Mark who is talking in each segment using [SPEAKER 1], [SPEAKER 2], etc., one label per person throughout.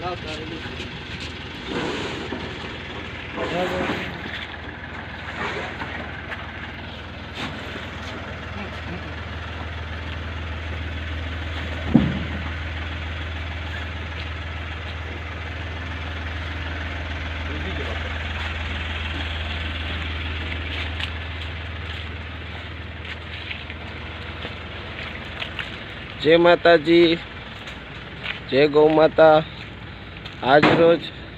[SPEAKER 1] जय माताजी, जय गौ माता। आज रोज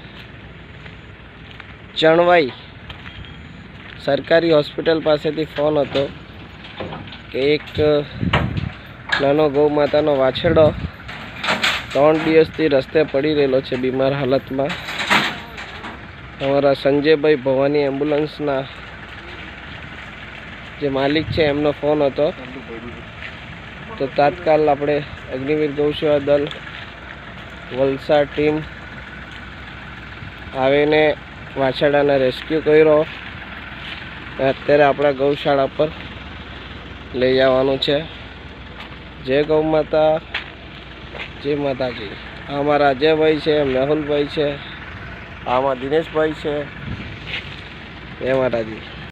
[SPEAKER 1] चणवाई सरकारी हॉस्पिटल पासेथी फोन हतो कि एक नानो गौ मातानो वाछड़ो 3 दिवसथी रस्ते पड़ी रहेलो छे बीमार हालत में। हमारा संजय भाई भवानी एम्ब्युलन्सना जे मालिक छे एमनो फोन हतो, तो तात्काल अपने अग्निवीर गौसेवा दल वलसाड टीम आवीने वाछरडाने रेस्क्यू कर्यो। अत्यारे आपणे गौशाला पर लई जवानुं छे। जय गौ माता, जय माताजी। अमारा अजय भाई है, मेहुल भाई है, आमा दिनेश भाई है। जय माताजी।